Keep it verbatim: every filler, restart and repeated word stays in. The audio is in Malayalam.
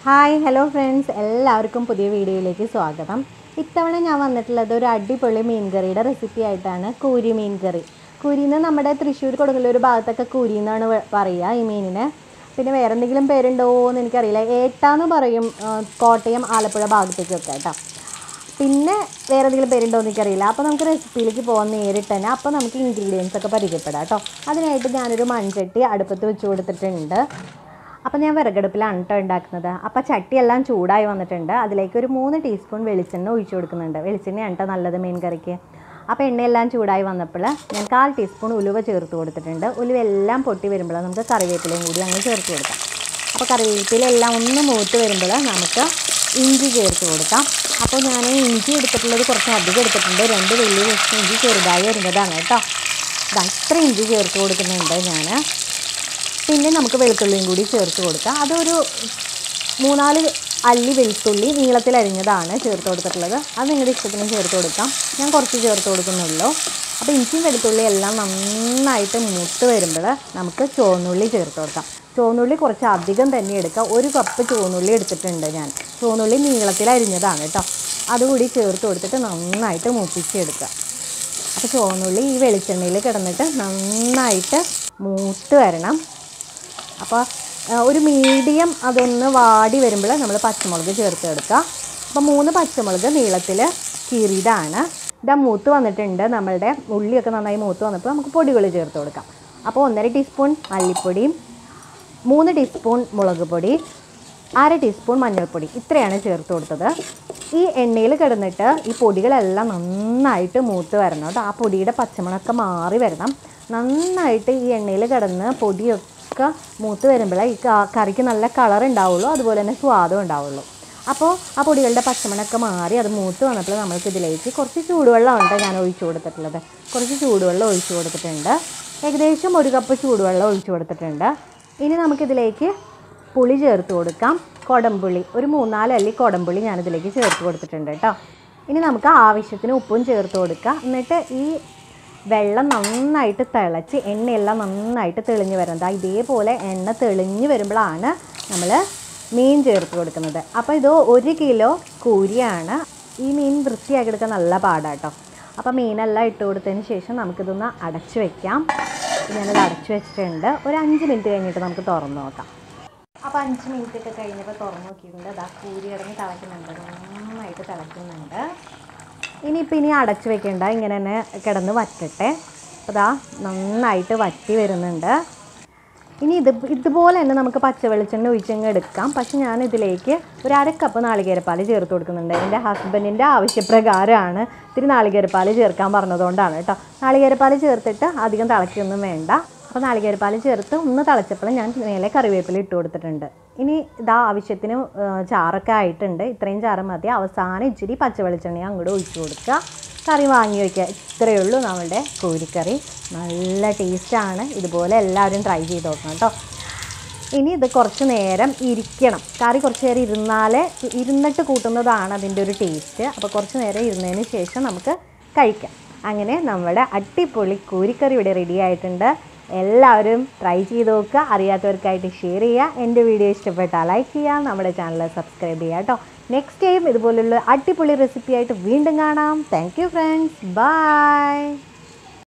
ഹായ് ഹലോ ഫ്രണ്ട്സ്, എല്ലാവർക്കും പുതിയ വീഡിയോയിലേക്ക് സ്വാഗതം. ഇത്തവണ ഞാൻ വന്നിട്ടുള്ളത് ഒരു അടിപൊളി മീൻ കറിയുടെ റെസിപ്പി ആയിട്ടാണ്. കൂരി മീൻ കറി. കൂരിന്ന് നമ്മുടെ തൃശ്ശൂർ കൊടുങ്ങല്ലൂർ ഭാഗത്തൊക്കെ കൂരി എന്നാണ് പറയുക ഈ മീനിന്. പിന്നെ വേറെ എന്തെങ്കിലും പേരുണ്ടോ എന്ന് എനിക്കറിയില്ല. ഏട്ടാന്ന് പറയും കോട്ടയം ആലപ്പുഴ ഭാഗത്തേക്കൊക്കെ കേട്ടോ. പിന്നെ വേറെ എന്തെങ്കിലും പേരുണ്ടോ എന്ന് എനിക്കറിയില്ല. അപ്പോൾ നമുക്ക് റെസിപ്പിയിലേക്ക് പോകാൻ നേരിട്ട് തന്നെ. അപ്പോൾ നമുക്ക് ഇൻഗ്രീഡിയൻസ് ഒക്കെ പരിചയപ്പെടാം കേട്ടോ. അതിനായിട്ട് ഞാനൊരു മൺചട്ടി അടുപ്പത്ത് വെച്ച് കൊടുത്തിട്ടുണ്ട്. അപ്പോൾ ഞാൻ വിറകടുപ്പിലാണ് കേട്ടോ ഉണ്ടാക്കുന്നത്. അപ്പോൾ ചട്ടിയെല്ലാം ചൂടായി വന്നിട്ടുണ്ട്. അതിലേക്ക് ഒരു മൂന്ന് ടീസ്പൂൺ വെളിച്ചെണ്ണ ഒഴിച്ചു കൊടുക്കുന്നുണ്ട്. വെളിച്ചെണ്ണയാണ് കേട്ടോ നല്ലത് മീൻ കറിക്ക്. അപ്പോൾ എണ്ണയെല്ലാം ചൂടായി വന്നപ്പോൾ ഞാൻ കാൽ ടീസ്പൂൺ ഉലുവ ചേർത്ത് കൊടുത്തിട്ടുണ്ട്. ഉലുവ എല്ലാം പൊട്ടി വരുമ്പോൾ നമുക്ക് കറിവേപ്പിലയും കൂടി അങ്ങ് ചേർത്ത് കൊടുക്കാം. അപ്പോൾ കറിവേപ്പിലെല്ലാം ഒന്ന് മൂത്ത് വരുമ്പോൾ നമുക്ക് ഇഞ്ചി ചേർത്ത് കൊടുക്കാം. അപ്പോൾ ഞാൻ ഇഞ്ചി എടുത്തിട്ടുള്ളത് കുറച്ച് അധികം എടുത്തിട്ടുണ്ട്. രണ്ട് വലിയ കഷ്ണം ഇഞ്ചി ചെറുതായി വരുന്നതാണ് കേട്ടോ. ഇത്ര ഇഞ്ചി ചേർത്ത് കൊടുക്കുന്നുണ്ട് ഞാൻ. പിന്നെ നമുക്ക് വെളുത്തുള്ളിയും കൂടി ചേർത്ത് കൊടുക്കാം. അതൊരു മൂന്നാല് അല്ലി വെളുത്തുള്ളി നീളത്തിലരിഞ്ഞതാണ് ചേർത്ത് കൊടുത്തിട്ടുള്ളത്. അത് നിങ്ങളുടെ ഇഷ്ടത്തിന് ചേർത്ത് കൊടുക്കാം. ഞാൻ കുറച്ച് ചേർത്ത് കൊടുക്കുന്നുള്ളൂ. അപ്പോൾ ഇഞ്ചിയും വെളുത്തുള്ളി എല്ലാം നന്നായിട്ട് മൂത്ത് വരുമ്പോൾ നമുക്ക് ചുവന്നുള്ളി ചേർത്ത് കൊടുക്കാം. ചുവന്നുള്ളി കുറച്ച് അധികം തന്നെ എടുക്കാം. ഒരു കപ്പ് ചുവന്നുള്ളി എടുത്തിട്ടുണ്ട് ഞാൻ. ചുവന്നുള്ളി നീളത്തിലരിഞ്ഞതാണ് കേട്ടോ. അതുകൂടി ചേർത്ത് കൊടുത്തിട്ട് നന്നായിട്ട് മൂപ്പിച്ചെടുക്കുക. അപ്പോൾ ചുവന്നുള്ളി ഈ വെളിച്ചെണ്ണയിൽ കിടന്നിട്ട് നന്നായിട്ട് മൂത്ത് വരണം. അപ്പോൾ ഒരു മീഡിയം അതൊന്ന് വാടി വരുമ്പോൾ നമ്മൾ പച്ചമുളക് ചേർത്ത് എടുക്കുക. അപ്പോൾ മൂന്ന് പച്ചമുളക് നീളത്തിൽ കീറിയതാണ്. ഇതാ മൂത്ത് വന്നിട്ടുണ്ട്. നമ്മളുടെ ഉള്ളിയൊക്കെ നന്നായി മൂത്ത് വന്നപ്പോൾ നമുക്ക് പൊടികൾ ചേർത്ത് കൊടുക്കാം. അപ്പോൾ ഒന്നര ടീസ്പൂൺ മല്ലിപ്പൊടിയും മൂന്ന് ടീസ്പൂൺ മുളക് പൊടി, അര ടീസ്പൂൺ മഞ്ഞൾപ്പൊടി, ഇത്രയാണ് ചേർത്ത് കൊടുത്തത്. ഈ എണ്ണയിൽ കിടന്നിട്ട് ഈ പൊടികളെല്ലാം നന്നായിട്ട് മൂത്ത് വരണം കേട്ടോ. ആ പൊടിയുടെ പച്ചമണമൊക്കെ മാറി വരണം. നന്നായിട്ട് ഈ എണ്ണയിൽ കിടന്ന് പൊടിയൊക്കെ ഒക്കെ മൂത്ത് വരുമ്പോൾ ഈ കറിക്ക് നല്ല കളർ ഉണ്ടാവുള്ളൂ, അതുപോലെ തന്നെ സ്വാദും ഉണ്ടാവുള്ളൂ. അപ്പോൾ ആ പൊടികളുടെ പച്ചമണമൊക്കെ മാറി അത് മൂത്ത് വന്നപ്പോൾ നമ്മൾക്ക് ഇതിലേക്ക് കുറച്ച് ചൂടുവെള്ളമുണ്ട് ഞാൻ ഒഴിച്ചു കൊടുത്തിട്ടുള്ളത്. കുറച്ച് ചൂടുവെള്ളം ഒഴിച്ചു കൊടുത്തിട്ടുണ്ട്. ഏകദേശം ഒരു കപ്പ് ചൂടുവെള്ളം ഒഴിച്ചു കൊടുത്തിട്ടുണ്ട്. ഇനി നമുക്കിതിലേക്ക് പുളി ചേർത്ത് കൊടുക്കാം. കൊടംപുളി ഒരു മൂന്നാല് അല്ലി കൊടംപുളി ഞാനിതിലേക്ക് ചേർത്ത് കൊടുത്തിട്ടുണ്ട് കേട്ടോ. ഇനി നമുക്ക് ആവശ്യത്തിന് ഉപ്പും ചേർത്ത് കൊടുക്കുക. എന്നിട്ട് ഈ വെള്ളം നന്നായിട്ട് തിളച്ച് എണ്ണയെല്ലാം നന്നായിട്ട് തെളിഞ്ഞ് വരുന്നത്. ഇതേപോലെ എണ്ണ തെളിഞ്ഞ് വരുമ്പോഴാണ് നമ്മൾ മീൻ ചേർത്ത് കൊടുക്കുന്നത്. അപ്പോൾ ഇത് ഒരു കിലോ കൂരിയാണ്. ഈ മീൻ വൃത്തിയാക്കി എടുക്കാൻ നല്ല പാടാട്ടോ. അപ്പോൾ മീനെല്ലാം ഇട്ട് കൊടുത്തതിന് ശേഷം നമുക്കിതൊന്ന് അടച്ചു വയ്ക്കാം. ഞാനത് അടച്ചു വെച്ചിട്ടുണ്ട്. ഒരു അഞ്ച് മിനിറ്റ് കഴിഞ്ഞിട്ട് നമുക്ക് തുറന്ന് നോക്കാം. അപ്പോൾ അഞ്ച് മിനിറ്റ് ഒക്കെ കഴിഞ്ഞപ്പോൾ തുറന്ന് നോക്കിയിട്ടുണ്ട്. അതാ കൂരി ഇറങ്ങി തിളയ്ക്കുന്നുണ്ട്, നന്നായിട്ട് തിളയ്ക്കുന്നുണ്ട്. ഇനിയിപ്പോൾ ഇനി അടച്ചു വെക്കേണ്ട, ഇങ്ങനെ തന്നെ കിടന്ന് വറ്റട്ടെ. അതാ നന്നായിട്ട് വറ്റി വരുന്നുണ്ട്. ഇനി ഇത് ഇതുപോലെ തന്നെ നമുക്ക് പച്ച വെളിച്ചെണ്ണ ഒഴിച്ചങ്ങ് എടുക്കാം. പക്ഷെ ഞാൻ ഇതിലേക്ക് ഒരു അര കപ്പ് നാളികേരപ്പാൽ ചേർത്ത് കൊടുക്കുന്നുണ്ട്. എൻ്റെ ഹസ്ബൻഡിൻ്റെ ആവശ്യപ്രകാരമാണ് ഇത്തിരി നാളികേരപ്പാൽ ചേർക്കാൻ പറഞ്ഞതുകൊണ്ടാണ് കേട്ടോ. നാളികേരപ്പാൽ ചേർത്തിട്ട് അധികം തിളയ്ക്കൊന്നും വേണ്ട. അപ്പോൾ നാളികേരപ്പാൽ ചേർത്ത് ഒന്ന് തിളച്ചപ്പോൾ ഞാൻ മേലെ കറിവേപ്പില ഇട്ട് കൊടുത്തിട്ടുണ്ട്. ഇനി ഇതാ ആവശ്യത്തിന് ചാറൊക്കെ ആയിട്ടുണ്ട്. ഇത്രയും ചാറ് മതി. അവസാനം ഇച്ചിരി പച്ച വെളിച്ചെണ്ണ അങ്ങോട്ട് ഒഴിച്ചു കൊടുക്കുക. കറി വാങ്ങി വയ്ക്കുക. ഇത്രയേ ഉള്ളൂ നമ്മളുടെ കോരിക്കറി. നല്ല ടേസ്റ്റാണ്. ഇതുപോലെ എല്ലാവരും ട്രൈ ചെയ്ത് നോക്കണം കേട്ടോ. ഇനി ഇത് കുറച്ച് നേരം ഇരിക്കണം. കറി കുറച്ച് നേരം ഇരുന്നാലേ ഇരുന്നിട്ട് കൂട്ടുന്നതാണ് അതിൻ്റെ ഒരു ടേസ്റ്റ്. അപ്പോൾ കുറച്ച് നേരം ഇരുന്നതിന് ശേഷം നമുക്ക് കഴിക്കാം. അങ്ങനെ നമ്മുടെ അടിപൊളി കോരിക്കറി ഇവിടെ റെഡി ആയിട്ടുണ്ട്. എല്ലാവരും ട്രൈ ചെയ്ത് നോക്കുക. അറിയാത്തവർക്കായിട്ട് ഷെയർ ചെയ്യുക. എൻ്റെ വീഡിയോ ഇഷ്ടപ്പെട്ടാൽ ലൈക്ക് ചെയ്യുക. നമ്മുടെ ചാനൽ സബ്സ്ക്രൈബ് ചെയ്യുക കേട്ടോ. നെക്സ്റ്റ് ടൈം ഇതുപോലുള്ള അടിപൊളി റെസിപ്പി ആയിട്ട് വീണ്ടും കാണാം. Thank you friends. ബൈ.